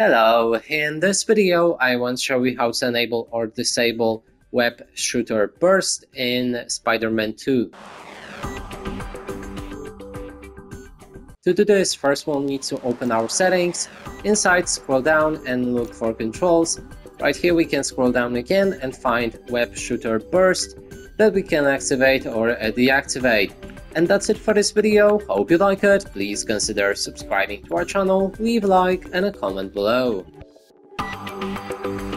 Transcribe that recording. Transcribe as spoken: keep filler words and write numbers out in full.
Hello, in this video I want to show you how to enable or disable web shooter burst in Spider-Man two. To do this, first we'll need to open our settings. Inside, scroll down and look for controls. Right here we can scroll down again and find web shooter burst that we can activate or deactivate. And that's it for this video. Hope you like it. Please consider subscribing to our channel, leave a like and a comment below.